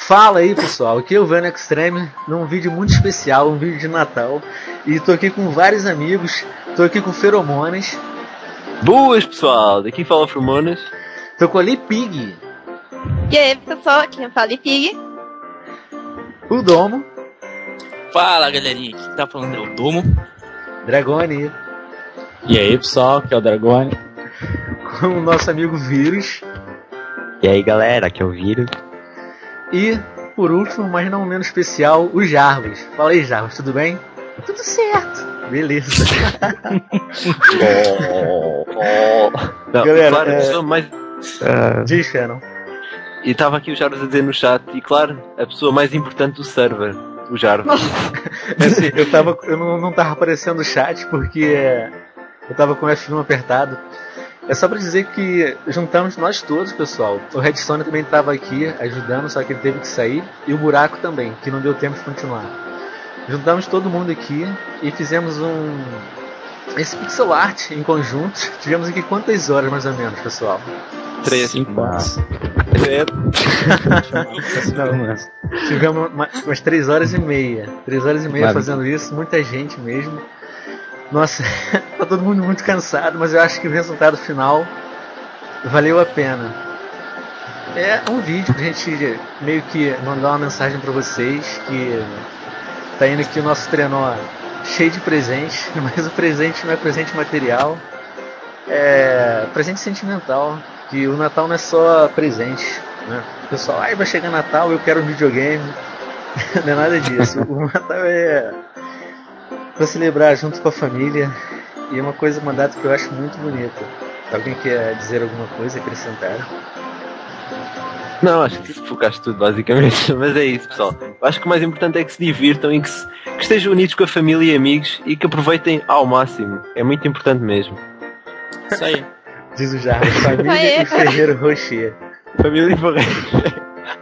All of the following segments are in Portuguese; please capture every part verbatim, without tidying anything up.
Fala aí, pessoal, aqui é o Vano Extreme, num vídeo muito especial, um vídeo de Natal. E tô aqui com vários amigos, tô aqui com Feromonas. Boas, pessoal, daqui fala Feromonas. Tô com a Lipig. E aí, pessoal, aqui fala Lipig. O Domo. Fala, galerinha, aqui tá falando é o Domo. Dragone. E aí, pessoal, aqui é o Dragone. Com o nosso amigo Vírus. E aí, galera, aqui é o Vírus. E, por último, mas não menos especial, o Jarvis. Fala aí, Jarvis, tudo bem? Tudo certo. Beleza. oh, oh. Não, Galera, claro, é... a pessoa mais... Uh... Diz, Shannon. E estava aqui o Jarvis a dizer no chat, e claro, a pessoa mais importante do server, o Jarvis. Assim, eu, tava, eu não, não tava aparecendo o chat porque eu tava com o F um apertado. É só pra dizer que juntamos nós todos, pessoal. O Redstone também estava aqui ajudando, só que ele teve que sair. E o Buraco também, que não deu tempo de continuar. Juntamos todo mundo aqui e fizemos um... esse pixel art em conjunto. Tivemos aqui quantas horas mais ou menos, pessoal? Três. Cinco horas. Não, tivemos umas três horas e meia. Três horas e meia Maravilha. Fazendo isso, muita gente mesmo. Nossa, tá todo mundo muito cansado, mas eu acho que o resultado final valeu a pena. É um vídeo pra gente meio que mandar uma mensagem pra vocês que tá indo aqui o nosso trenó cheio de presente, mas o presente não é presente material, é presente sentimental, que o Natal não é só presente, né? O pessoal, ai, vai chegar Natal, eu quero um videogame. Não é nada disso. O Natal é para celebrar junto com a família, e é uma coisa, uma data que eu acho muito bonita. Alguém quer dizer alguma coisa, acrescentar? Não, acho que focaste tudo basicamente, mas é isso, pessoal. Eu acho que o mais importante é que se divirtam e que, se, que estejam unidos com a família e amigos e que aproveitem ao máximo. É muito importante mesmo. Isso aí. Diz o Jarvis, família e Ferreiro Rocher. Família e Ferreiro.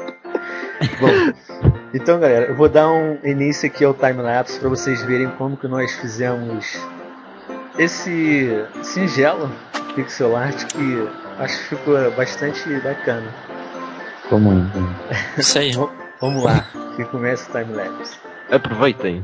Bom, então, galera, eu vou dar um início aqui ao timelapse para vocês verem como que nós fizemos esse singelo pixel art, que acho que ficou bastante bacana. Ficou muito. Isso aí. Vamos lá, que começa o timelapse. Aproveitem.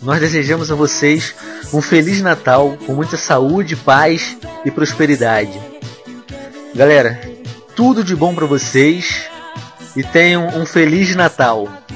nós desejamos a vocês um Feliz Natal, com muita saúde, paz e prosperidade. Galera, tudo de bom pra vocês e tenham um Feliz Natal.